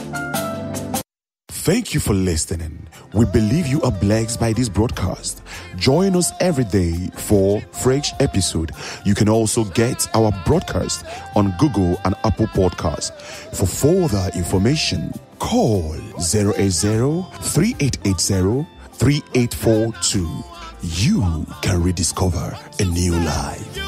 Thank you for listening. We believe you are blessed by this broadcast. Join us every day for fresh episode. You can also get our broadcast on Google and Apple Podcasts. For further information, call 080-3880-3842. You can rediscover a new life.